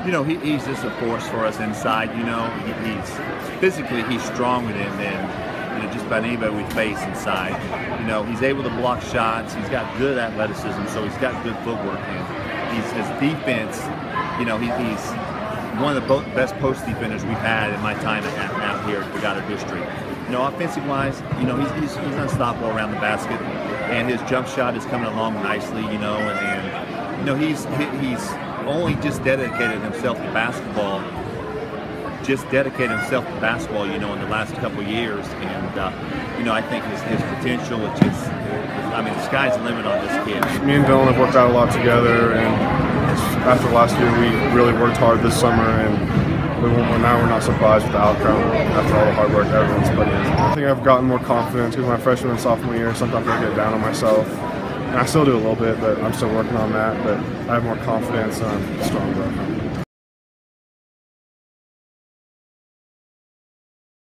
He's just a force for us inside. He's physically he's stronger than just about anybody we face inside. He's able to block shots. He's got good athleticism, so he's got good footwork. And his defense, he's one of the best post defenders we've had in my time out here at Wichita District. Offensive wise, he's unstoppable around the basket, and his jump shot is coming along nicely. And he's only just dedicated himself to basketball. In the last couple of years, and I think his potential is just. The sky's the limit on this kid. Me and Dylan have worked out a lot together, and after last year, we really worked hard this summer, and now we're not surprised with the outcome after all the hard work everyone's put in. I think I've gotten more confidence because my freshman and sophomore year, sometimes I get down on myself, and I still do a little bit, but I'm still working on that. But I have more confidence, and I'm stronger.